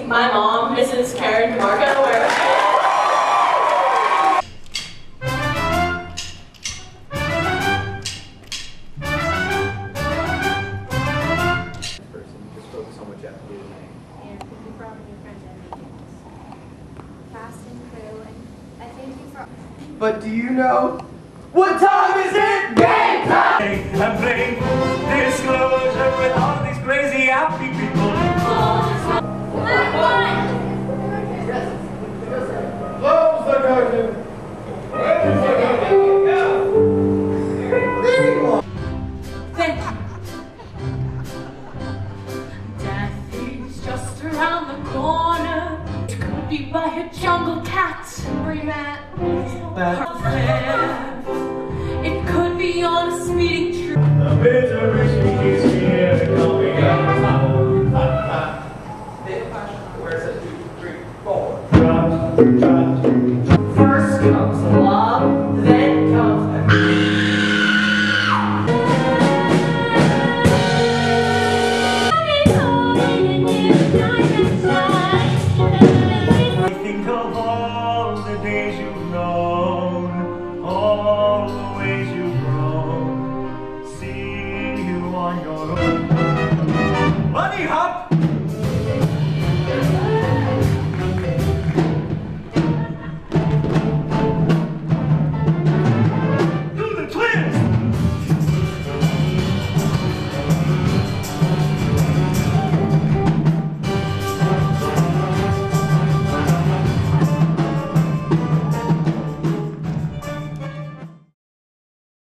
my mom, Mrs. Karen DeMarco, wherever she is. Just focus on what you have to do today. And thank you for all of your friends and meetings. Cast and crew, and I thank you for... But do you know what time is it? Game time! I'm playing disclosure with all these crazy happy people. Close the curtain. Close the curtain. Thank you. Death is just around the corner. It could be by a jungle cat. It could be on a speeding train. The misery